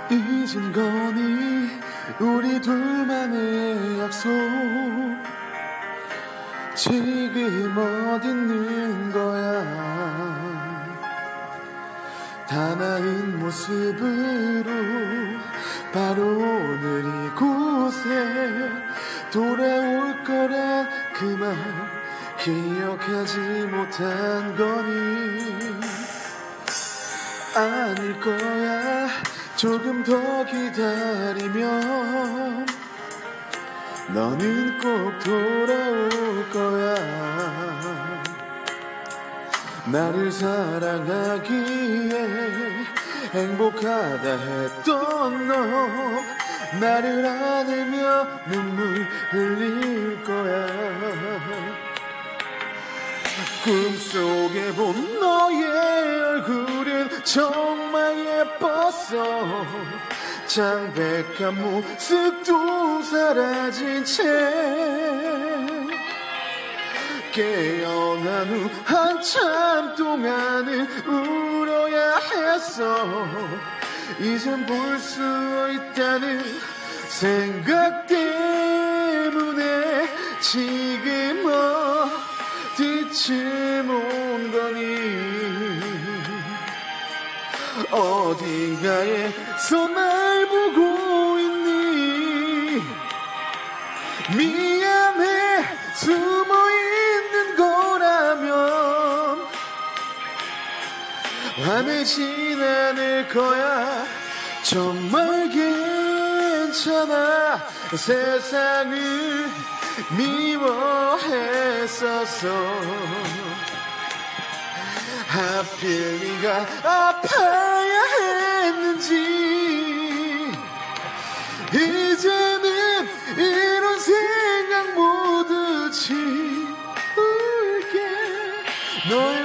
잊은 거니 우리 둘만의 약속. 지금 어디 있는 거야. 단아한 모습으로 바로 오늘 이곳에 돌아올 거란 그 말 기억하지 못한 거니. 아닐 거야. 조금 더 기다리면 너는 꼭 돌아올 거야. 나를 사랑하기에 행복하다 했던 너, 나를 안으며 눈물 흘릴 거야. 꿈속에 본 너의 얼굴은 정말 예뻤어. 창백한 모습도 사라진 채 깨어난 후 한참 동안은 울어야 했어. 이젠 볼 수 있다는 생각 때문에 지금 어디쯤 온 거니. 어딘가에서 날 보고 있니. 미안해 숨어있는 거라면 화내진 않을 거야. 정말 괜찮아. 세상을 미워했었어. 하필 네가 아파야 했는지. 이제는 이런 생각 모두 지울게. 널